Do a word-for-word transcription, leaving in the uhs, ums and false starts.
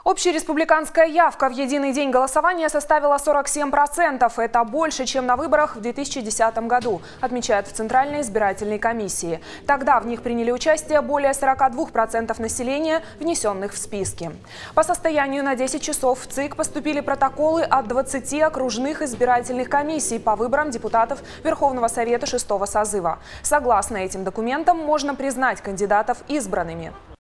Общереспубликанская явка в единый день голосования составила сорок семь процентов. Это больше, чем на выборах в две тысячи десятом году, отмечают в Центральной избирательной комиссии. Тогда в них приняли участие более сорока двух процентов населения, внесенных в списки. По состоянию на десять часов в ЦИК поступили протоколы от двадцати окружных избирательных комиссий по выборам депутатов Верховного Совета шестого созыва. Согласно этим документам, можно признать кандидатов избранными.